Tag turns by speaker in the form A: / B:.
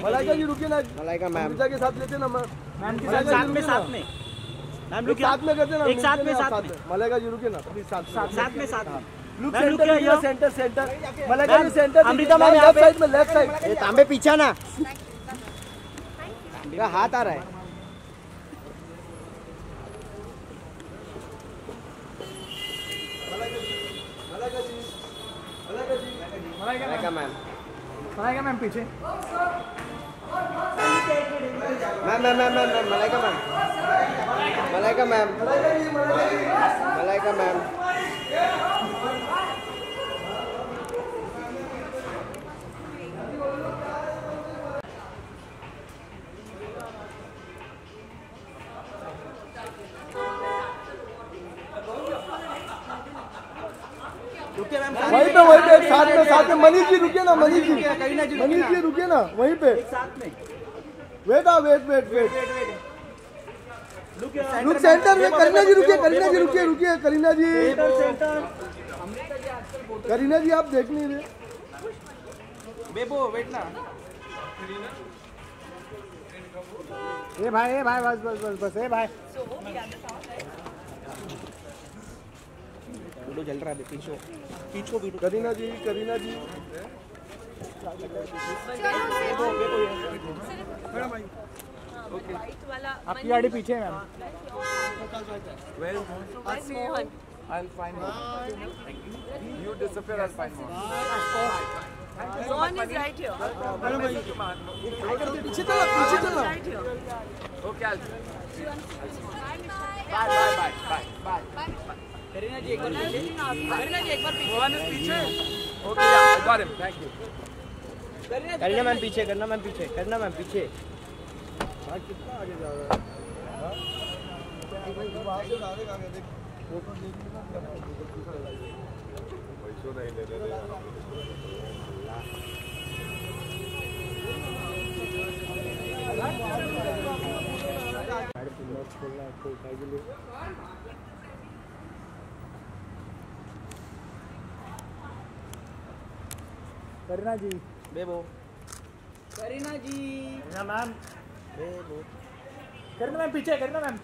A: मलाइका जी रुकिए ना,
B: मलाइका मैम
A: के साथ लेते ना मैम के
C: साथ में मैम लोग
A: साथ में करते ना,
C: एक साथ में
A: मलाइका जी रुकिए ना, साथ में look centre Malaika ji centre,
C: Amrita ma'am
A: left side में, लेफ्ट साइड।
B: ये तांबे पीछा ना, मेरा हाथ आ रहा है।
A: मलाइका मैम पीछे,
B: मैम मलाइका मैम
A: वहीं पे साथ में मनीष जी रुकिए ना, मनीष जी रुकिए ना वहीं पे, वेट लुक सेंटर में। करीना जी रुकिए, करीना जी आप देख नहीं रहे,
C: बेबो वेट ना।
A: ए भाई बस ए भाई,
C: वीडियो चल रहा है, पीछे वीडियो।
A: करीना जी आपकी गाड़ी पीछे है ma'am.
D: Mohan.
A: I'll find Mohan. You disappear, I'll find Mohan.
D: Mohan is right here.
A: पीछे चलो।
D: Right here.
A: Okay, I'll. Bye.
C: Kareena जी एक बार पीछे।
A: Mohan is पीछे। Okay, yeah, I got him. Thank you.
B: Kareena ma'am पीछे।
A: कितना आगे जा रहा है? वहाँ से डायरेक्ट आगे देख, फोटो देखने का क्या पैसों नहीं ले रहे। करीना जी,
C: बेबो
A: करीना मैम पीछे, करीना मैम